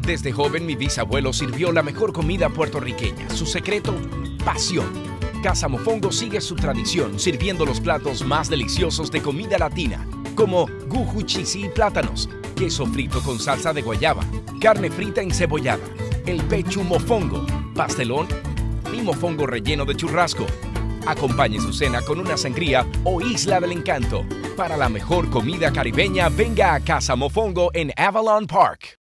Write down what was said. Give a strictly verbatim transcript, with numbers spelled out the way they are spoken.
Desde joven mi bisabuelo sirvió la mejor comida puertorriqueña. Su secreto, pasión. Casa Mofongo sigue su tradición sirviendo los platos más deliciosos de comida latina, como guju chisi y plátanos, queso frito con salsa de guayaba, carne frita encebollada, el pechu mofongo, pastelón y mofongo relleno de churrasco. Acompañe su cena con una sangría o Isla del Encanto. Para la mejor comida caribeña, venga a Casa Mofongo en Avalon Park.